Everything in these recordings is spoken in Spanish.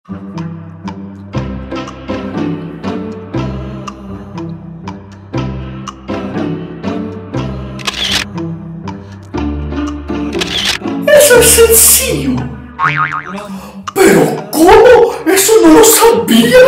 Eso es sencillo. ¿Pero cómo? ¿Eso no lo sabía?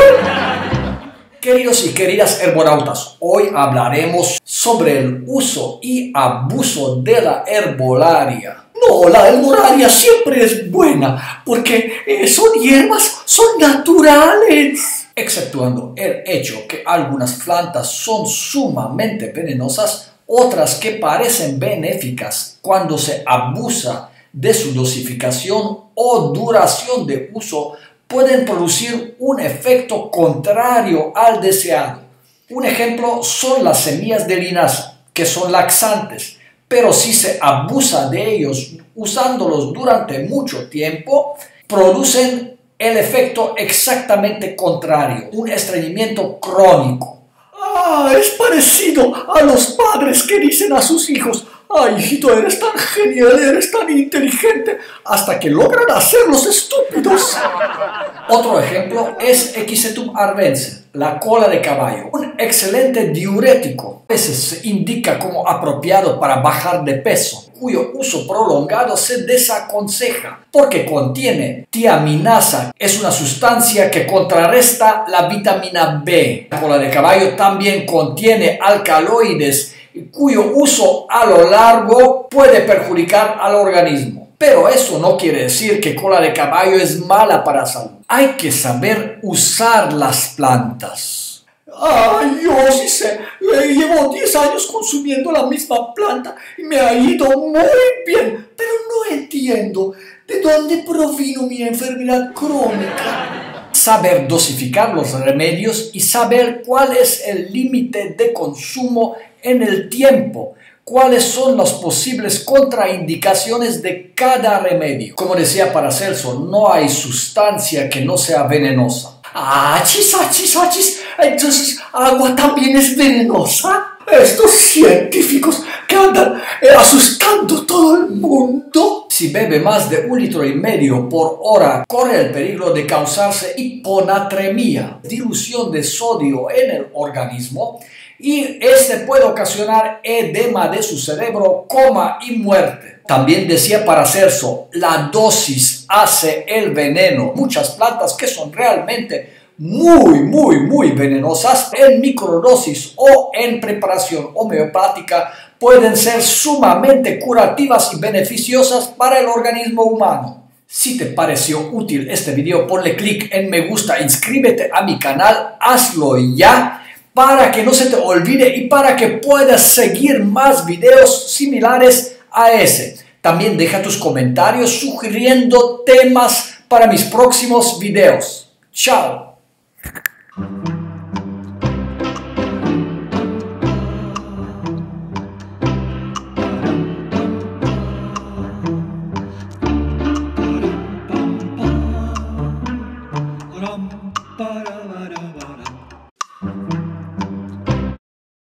Queridos y queridas herbonautas, hoy hablaremos sobre el uso y abuso de la herbolaria. No, la herbolaria siempre es buena porque son hierbas, son naturales. Exceptuando el hecho que algunas plantas son sumamente venenosas, otras que parecen benéficas cuando se abusa de su dosificación o duración de uso, pueden producir un efecto contrario al deseado. Un ejemplo son las semillas de linaza, que son laxantes, pero si se abusa de ellos usándolos durante mucho tiempo, producen el efecto exactamente contrario, un estreñimiento crónico. Es parecido a los padres que dicen a sus hijos: ¡ay, hijito, eres tan genial, eres tan inteligente!, hasta que logran hacerlos estúpidos. Otro ejemplo es Equisetum arvense, la cola de caballo, un excelente diurético. A veces se indica como apropiado para bajar de peso, cuyo uso prolongado se desaconseja porque contiene tiaminasa, es una sustancia que contrarresta la vitamina B. La cola de caballo también contiene alcaloides, cuyo uso a lo largo puede perjudicar al organismo. Pero eso no quiere decir que cola de caballo es mala para la salud. Hay que saber usar las plantas. Yo sí sé, llevo 10 años consumiendo la misma planta y me ha ido muy bien, pero no entiendo de dónde provino mi enfermedad crónica. Saber dosificar los remedios y saber cuál es el límite de consumo en el tiempo, cuáles son las posibles contraindicaciones de cada remedio. Como decía Paracelso, no hay sustancia que no sea venenosa. ¡Achis! Entonces, ¿agua también es venenosa? Estos científicos que andan asustando todo el mundo. Si bebe más de 1,5 litros por hora, corre el peligro de causarse hiponatremia, dilución de sodio en el organismo, y este puede ocasionar edema de su cerebro, coma y muerte. También decía Paracelso, la dosis hace el veneno. Muchas plantas que son realmente muy venenosas, en microdosis o en preparación homeopática, pueden ser sumamente curativas y beneficiosas para el organismo humano. Si te pareció útil este video, ponle clic en me gusta, inscríbete a mi canal, hazlo ya, para que no se te olvide y para que puedas seguir más videos similares a ese. También deja tus comentarios sugiriendo temas para mis próximos videos. ¡Chao!